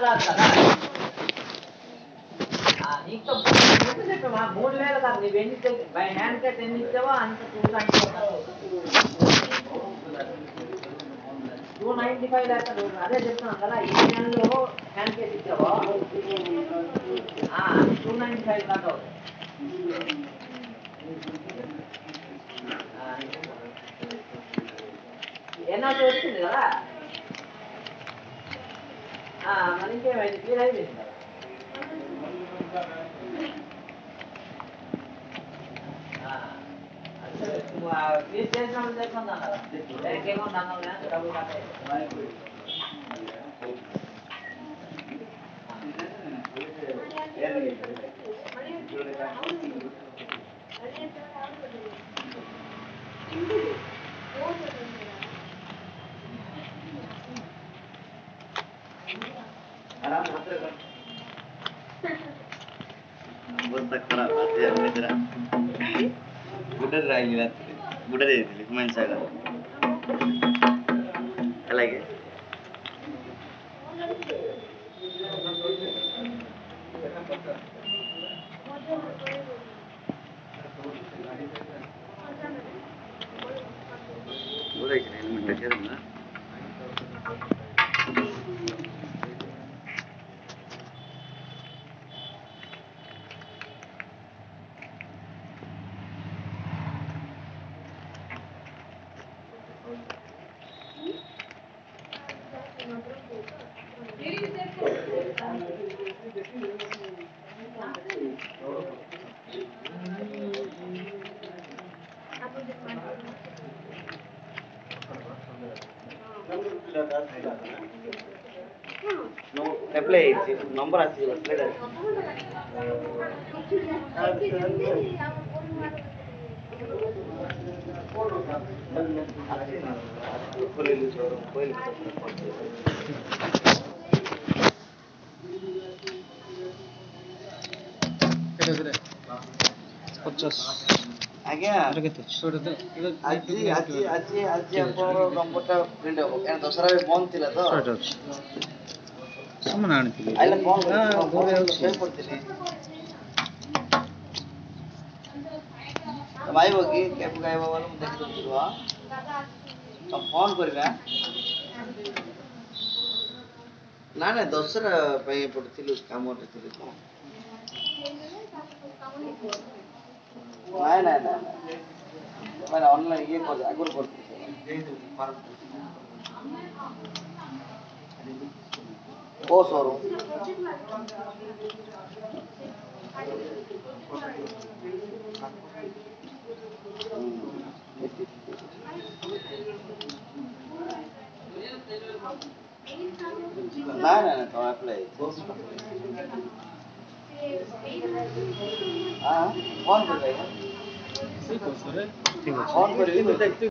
నీకు చెప్పా 3000 కాదు నీ ఎన్ని బై హ్యాండ్ కేట్ ఎన్ని ఇచ్చావో అంత 295 దాకా అదే చెప్తున్నాను కదా ఈ నెలలో హ్యాండ్ కేట్ ఇచ్చావో 295 దాకా ఎన్నో వచ్చింది కదా మరి ఇంకేమైంది క్లియర్ అయిపోయింది కదా ఫీజ్ చేసినప్పుడు చెప్తున్నాను కదా బ్యాంక్ అకౌంట్ అన్నావు డబ్బులు కట్టాయి గుడ్డలు రాయి గుడ్డ చేసి మంచిగా అలాగే హెల్మెట్ చేరుందా No, apply it. Number as you apply that. ଆଜ୍ଞା ଆଜି ଆପଣଙ୍କର ନମ୍ବରଟା ପ୍ରିଣ୍ଟ ହବ କାରଣ ଦଶହରା ବନ୍ଦ ଥିଲା ତ ସାମାନ ଆଣିଥିଲି ଆଇଲା କଣ ପଡ଼ିଥିଲି ତମେ ଆଇବ କି କେବେ ଆଇବ ବୋଲେ ମୁଁ ଦେଖିଦେଉଛି ରୁହ ତମେ ଫୋନ୍ କରିବା ନା ନା ଦଶହରା ପାଇଁ ପଡ଼ିଥିଲୁ କାମରେ ଥିଲି ତ ନାଇଁ ନାଇଁ ନାଇଁ ମାନେ ଅନଲାଇନ୍ ଇଏ କରି ଆଗରୁ କରିଥିଲି କୋଉ ସୋରୁମ୍ ନାଇଁ ନାଇଁ ନାଇଁ ତମେ ଆପ୍ଲାଏ ଫୋନ୍ କରିବେ ଠିକ୍ ଅଛି ଫୋନ୍ କରିବି